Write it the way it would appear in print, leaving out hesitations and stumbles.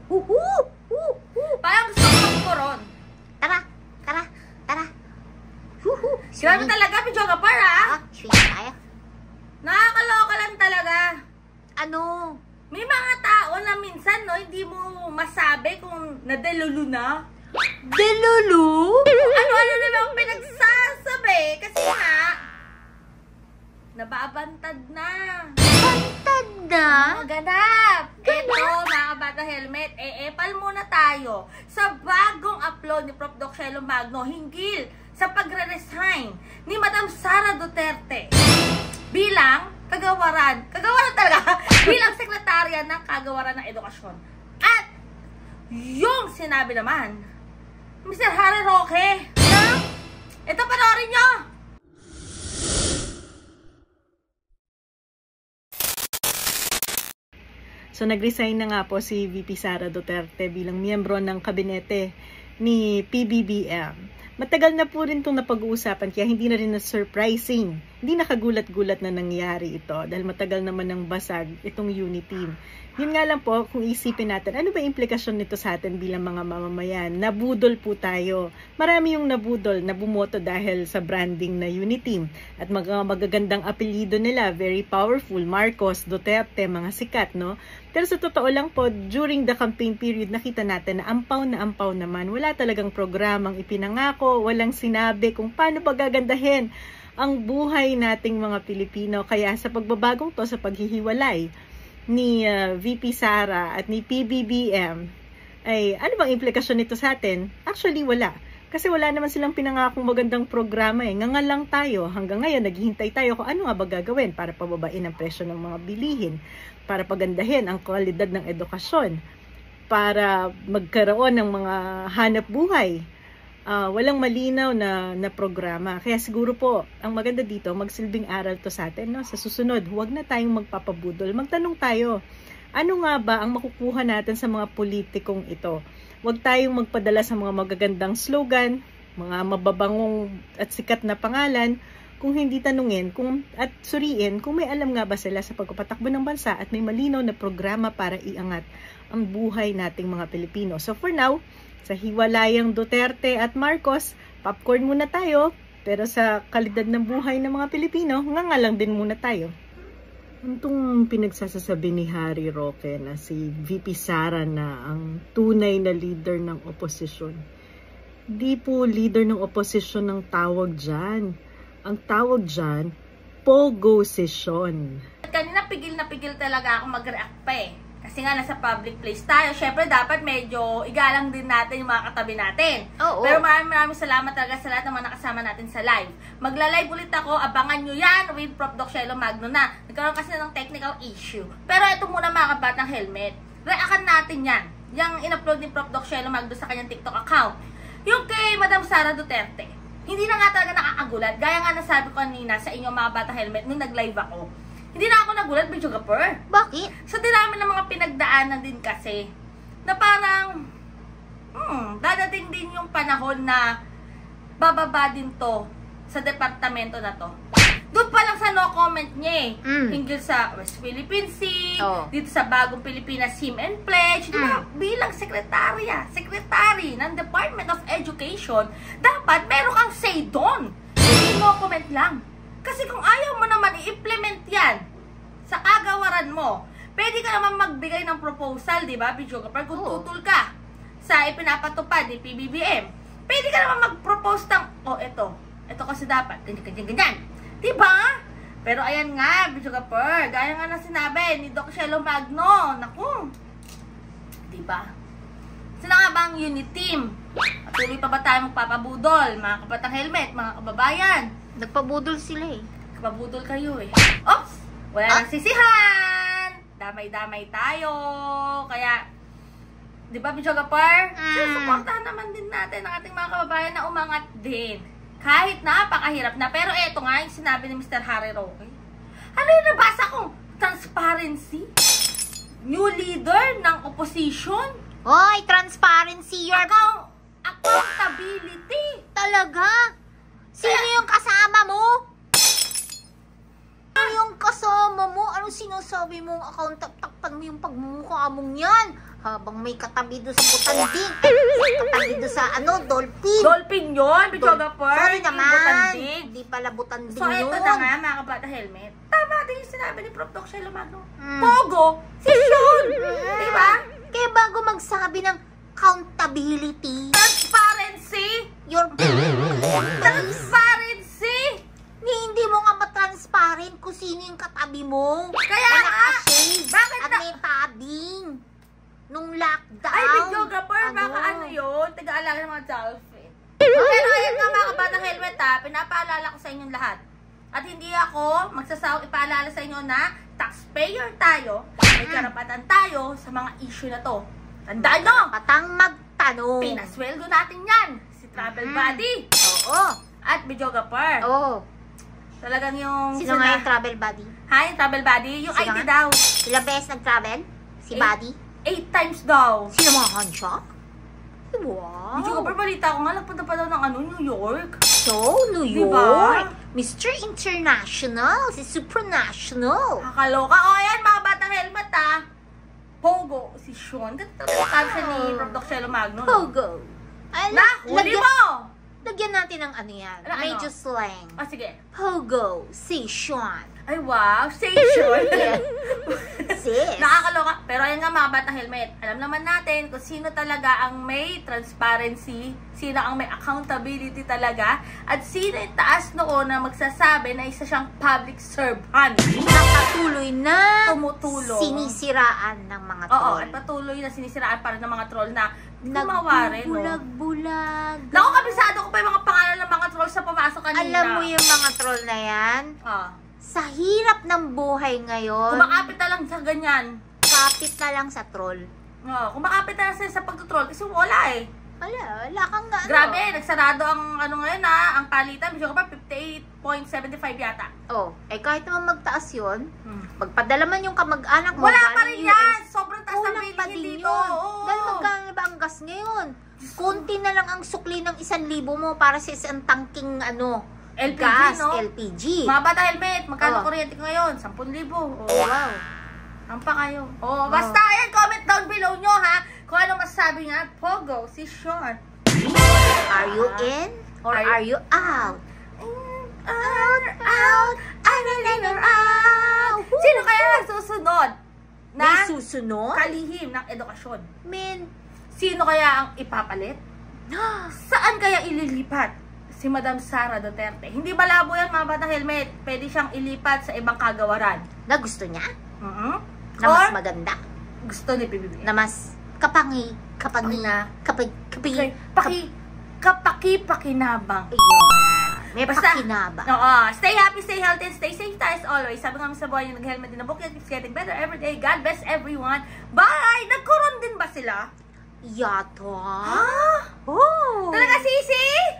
Parang gusto ko magkoron. Tara. Grabe talaga, videographer ha? Swing tayo. Nakakaloka lang talaga. Ano? May mga tao na minsan, no, hindi mo masabi kung nadelulu na. Delulu? Ano na lang pinagsasabi? Kasi nga, nababantad na. Bantad na? Maganap! Ito, mga kabata helmet, epal muna tayo sa bagong upload ni Prof. Doc Shelo Magno hinggil sa pagre-resign ni Madam Sara Duterte bilang kagawaran talaga, bilang sekretarya ng Kagawaran ng Edukasyon. At yung sinabi naman, Mr. Harry Roque, ito panoorin nyo! So nag-resign na nga po si VP Sara Duterte bilang miyembro ng kabinete ni PBBM. Matagal na po rin itong napag-uusapan kaya hindi na rin na-surprising. Hindi nakagulat-gulat na nangyari ito dahil matagal naman ng basag itong UNITEAM. Yun nga lang po, kung isipin natin, ano ba implikasyon nito sa atin bilang mga mamamayan? Nabudol po tayo. Marami yung nabudol, nabumoto dahil sa branding na UNITEAM. At mga magagandang apelyido nila, very powerful, Marcos, Duterte, mga sikat, no? Pero sa totoo lang po, during the campaign period, nakita natin na ampaw naman. Wala talagang programang ipinangako, walang sinabi kung paano pagagandahin ang buhay nating mga Pilipino. Kaya sa pagbabagong to, sa paghihiwalay ni VP Sara at ni PBBM, ay ano bang implikasyon nito sa atin? Actually, wala. Kasi wala naman silang pinangakong magandang programa eh. Ngangal lang tayo. Hanggang ngayon, naghihintay tayo kung ano nga ba gagawin para pababain ang presyo ng mga bilihin, para pagandahin ang kalidad ng edukasyon, para magkaroon ng mga hanap buhay. Walang malinaw na programa. Kaya siguro po, ang maganda dito, magsilbing aral to sa atin. No? Sa susunod, huwag na tayong magpapabudol. Magtanong tayo, ano nga ba ang makukuha natin sa mga politikong ito? Huwag tayong magpadala sa mga magagandang slogan, mga mababangong at sikat na pangalan, kung hindi tanungin at suriin kung may alam nga ba sila sa pagpapatakbo ng bansa at may malinaw na programa para iangat ang buhay nating mga Pilipino. So for now, sa hiwalayang Duterte at Marcos, popcorn muna tayo, pero sa kalidad ng buhay ng mga Pilipino, ngangalang din muna tayo. Itong pinagsasasabi ni Harry Roque na si VP Sara na ang tunay na leader ng oposisyon. Di po leader ng oposisyon ang tawag dyan. Ang tawag dyan, pogo-session. Kanina pigil na pigil talaga ako mag-react pa eh. Kasi nga nasa public place tayo, syempre dapat medyo igalang din natin yung mga katabi natin. Pero maraming salamat talaga sa lahat ng mga nakasama natin sa live. Magla-live ulit ako, abangan nyo yan with Prof. Doc Shelo Magno na. Nagkaroon kasi ng technical issue. Pero ito muna mga kabatang helmet. Reactan natin yan. Yung in-upload ni Prof. Doc Shelo Magno sa kanyang TikTok account. Yung kay Madam Sara Duterte. Hindi na nga talaga nakakagulat. Gaya nga nasabi ko kanina sa inyong mga batang helmet nung nag-live ako. Hindi na ako nagulat, videographer. Bakit? Sa dinami ng mga pinagdaanan din kasi, na parang, dadating din yung panahon na bababa din to sa departamento na to. Doon pa lang sa no comment niya eh. Hinggil sa West Philippine Sea, dito sa bagong Pilipinas Hymn and Pledge, diba? Bilang secretary ng Department of Education, dapat meron kang say doon. Hindi no comment lang. Kasi kung ayaw mo naman i-implement yan sa kagawaran mo, pwede ka naman magbigay ng proposal, di ba, videographer? Kung tutol ka sa ipinapatupad ni PBBM, pwede ka naman mag-propose ng, ito kasi dapat, ganyan. Di ba? Pero ayan nga, videographer, gaya nga na sinabi ni Doc Shelo Magno, naku, di ba? Sino nga ba ang UNITEAM? Patuloy pa ba tayo magpapabudol, mga kabatang helmet, mga kababayan? Nagpabudol sila eh. Kapabudol kayo eh. Oops! Wala nang sisihan! Damay-damay tayo. Kaya, di ba, videographer? Susuportahan naman din natin ang ating mga kababayan na umangat din. Kahit napakahirap na. Pero eto nga yung sinabi ni Mr. Harry Roque. Ano yung nabasa kong transparency? New leader ng opposition? Hoy, transparency your... Accountability! Talaga? Sino yung kasama mo? Ano yung kasama mo? Anong sinasabi mong account? Takpan mo yung pagmumukha mong yan. Habang may katabi doon sa butanding. Katabi doon sa dolphin. Dolphin yun, videographer. Sorry Hindi naman. butanding. Hindi pala butanding So, yun. ito na nga, mga kabata helmet. Tama din yung sinabi ni Prof. Doc Shelo Magno. Mm. Pogo, si Sean. Diba? Kaya bago magsabi ng accountability, Transparency. your Transparency. hindi mo nga matransparent kung sino yung katabi mo. Kaya na nga. naka-shades Bakit at na- may padding. Nung lockdown. Ay, videographer, baka ano yun? Taga-alaga ng mga dolphin. Pero ayan nga mga kabata helmet ha, pinapaalala ko sa inyong lahat. At hindi ako magsasawang ipaalala sa inyo na taxpayer tayo, may karapatan tayo sa mga issue na to. Tandaan nyo! Patang magtanong. Pinasweldo natin yan! Si Travel Buddy! Oo. At videographer. Oo. Talagang yung... Sino nga yung travel buddy? Ha, yung Travel Buddy? Yung Sino ID nga? daw. Ilang beses nag-travel? Si Eh, buddy? 8 times daw. Sinamahan siya? Wow. Videographer, balita ko nga, nagpunta pa daw ng New York. So, New Diba? York. Mr. International. Si Supranational. Kakaloka. O, ayan, mga batang helmet, ha. Pogo, si Sean. Ganda talaga kansa ni Prof. Doc Shelo Magno. no? Pogo. Ay, Na, huli mo! lagyan natin ng ano yan. Ano? Medyo slang. Ah, sige. Pogo. Si Sean. Ay, wow. Say Sean. Sis. Nakakaloka. Pero ayan nga, mga batang helmet. Alam naman natin kung sino talaga ang may transparency, sino ang may accountability talaga, at sino yung taas noo na magsasabi na isa siyang public servant. Nakatuloy na Tumutulong. sinisiraan ng mga Oo, troll. at patuloy na sinisiraan para ng mga troll na gumawa rin, no? Nagbulag-bulag. Naku, kabisado ko pa yung mga pangalan ng mga trolls na pumasok kanina. Alam mo yung mga troll na yan? Ah. Sa hirap ng buhay ngayon, Kumakapit na lang sa ganyan. kapit na lang sa troll. Kumakapit na lang sa pagtutroll kasi wala eh. Wala kang ano. Grabe, nagsarado ang ano ngayon ang palitan. Medyo ka pa 58.75 yata. Oh, kahit naman magtaas yun, magpadala man yung kamag-anak mo. Wala pa galing rin US, yan! Sobrang taas ng Kulang pa bilihin din dito. yun. Oo. Dahil magkano na ba ang gas ngayon? Kunti na lang ang sukli ng 1,000 mo para sa isang tangking LPG, gas, no? LPG. Mga bata helmet, magkano Oh. kuryente ko ngayon? 10,000. Oh. Wow. Ang pa kayo. Oh, basta ayan, comment down below nyo ha kung ano masasabi nga. Pogo, si Sean. Are you in or are you out? Out, out. Sino kaya ang susunod May na susunod? kalihim ng edukasyon? Min. Sino kaya ang ipapalit? Saan kaya ililipat si Madam Sara Duterte? Hindi malabo yan, mga batang helmet. Pwede siyang ilipat sa ibang kagawaran. Na gusto niya? Na Na mas maganda? gusto ni PBBM. Na mas kapaki Kapaki-pakinabang. Ayun. May Basta- pakinaba. Oo. Stay happy, stay healthy, and stay safe tayo as always. Sabi nga sa buhay yung nag-helmet din na book, keeps getting better every day. God bless everyone. Bye! Nagkaroon din ba sila? Yato. Ah! Oh. Talaga, Sisi?